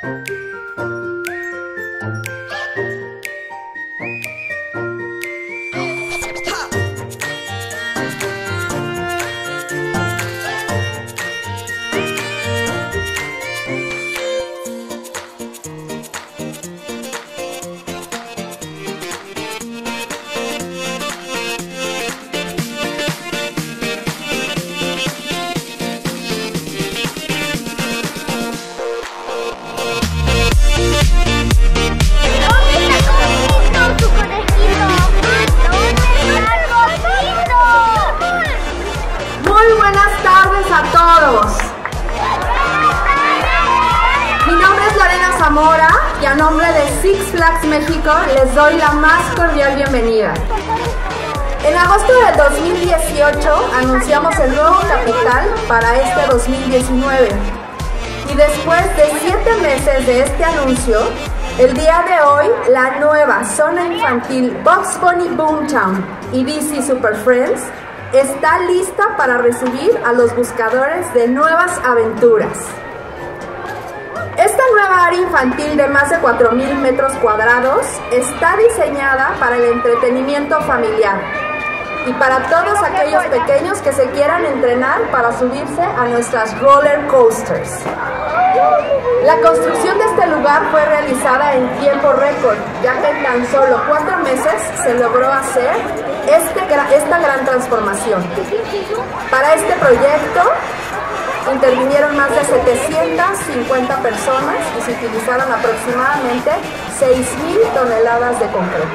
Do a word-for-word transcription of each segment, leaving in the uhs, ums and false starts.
A todos. Mi nombre es Lorena Zamora y a nombre de Six Flags México les doy la más cordial bienvenida. En agosto del dos mil dieciocho anunciamos el nuevo capital para este dos mil diecinueve y después de siete meses de este anuncio, el día de hoy la nueva zona infantil Bugs Bunny Boomtown y D C Super Friends está lista para recibir a los buscadores de nuevas aventuras. Esta nueva área infantil de más de cuatro mil metros cuadrados está diseñada para el entretenimiento familiar y para todos aquellos pequeños que se quieran entrenar para subirse a nuestras roller coasters. La construcción de este lugar fue realizada en tiempo récord, ya que en tan solo cuatro meses se logró hacer este, esta gran transformación. Para este proyecto intervinieron más de setecientas cincuenta personas y se utilizaron aproximadamente seis mil toneladas de concreto.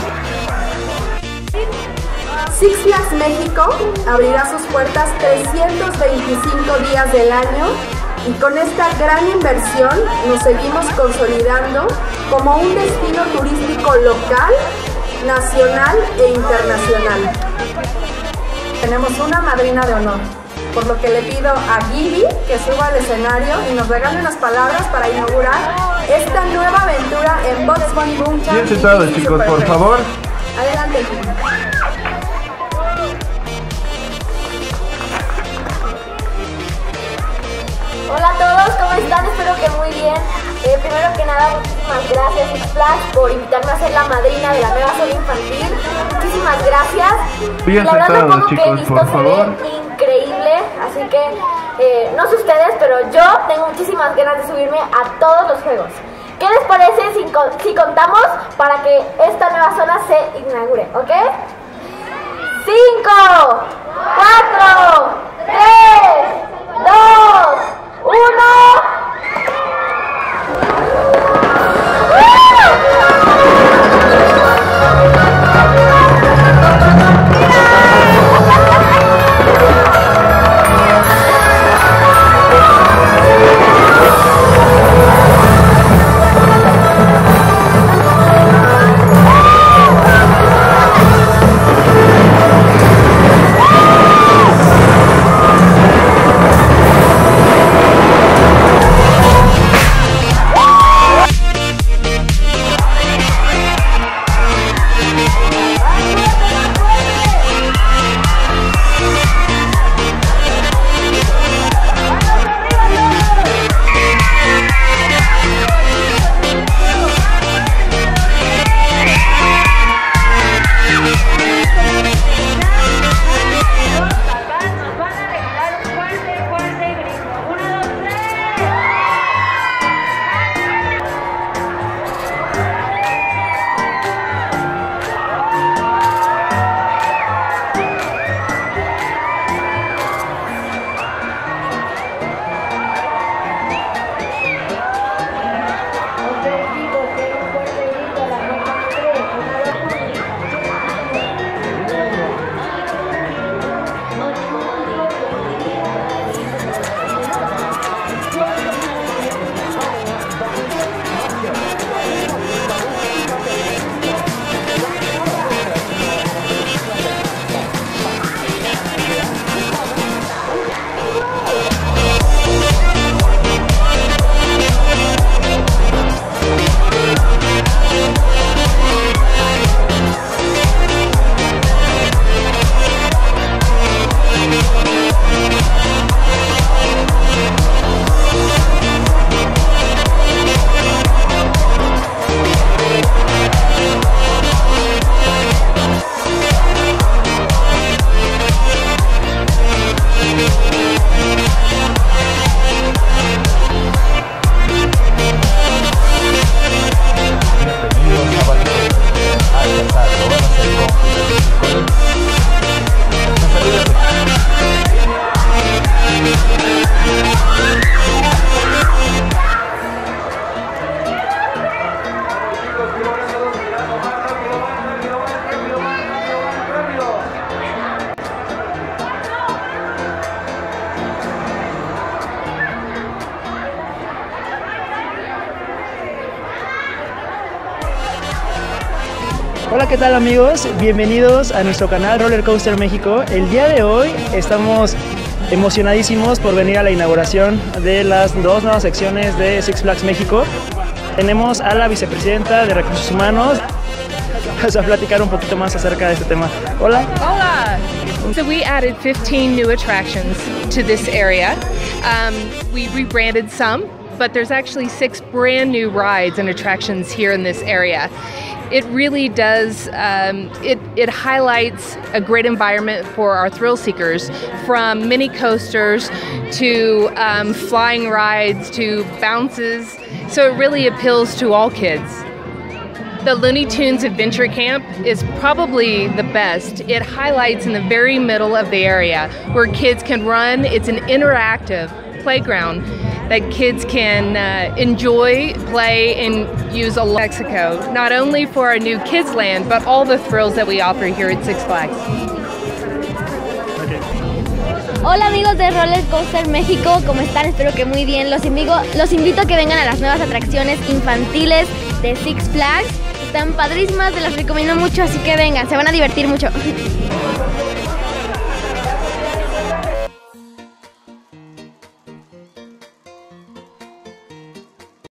Six Flags México abrirá sus puertas trescientos veinticinco días del año y con esta gran inversión nos seguimos consolidando como un destino turístico local, nacional e internacional. Tenemos una madrina de honor, por lo que le pido a Gibi que suba al escenario y nos regale unas palabras para inaugurar esta nueva aventura en Bugs Bunny Boomtown. Bien sentados, chicos, por favor. Adelante, Gibi. Hola a todos, ¿cómo están? Espero que muy bien. Eh, primero que nada, muchísimas gracias Six Flags por invitarme a ser la madrina de la nueva zona infantil. Muchísimas gracias. Bien la verdad sentados, me pongo que chicos, listo, por se favor. ve increíble, así que eh, no sé ustedes, pero yo tengo muchísimas ganas de subirme a todos los juegos. ¿Qué les parece si, si contamos para que esta nueva zona se inaugure? ¿Ok? cinco, cuatro, tres, dos, uno. Hola, ¿qué tal amigos? Bienvenidos a nuestro canal Roller Coaster México. El día de hoy estamos emocionadísimos por venir a la inauguración de las dos nuevas secciones de Six Flags México. Tenemos a la vicepresidenta de Recursos Humanos. Vamos a platicar un poquito más acerca de este tema. Hola. Hola. So we added fifteen new attractions to this area. Um, we rebranded some, but there's actually six brand new rides and attractions here in this area. It really does, um, it, it highlights a great environment for our thrill seekers, from mini coasters to um, flying rides to bounces, so it really appeals to all kids. The Looney Tunes Adventure Camp is probably the best. It highlights in the very middle of the area where kids can run. It's an interactive playground that kids can uh, enjoy, play, and use a Mexico, not only for our new Kids Land, but all the thrills that we offer here at Six Flags. Okay. Hola amigos de Roller Coaster México, ¿cómo están? Espero que muy bien. Los invito, los invito a que vengan a las nuevas atracciones infantiles de Six Flags. Están padrísimas, te las recomiendo mucho, así que vengan, se van a divertir mucho.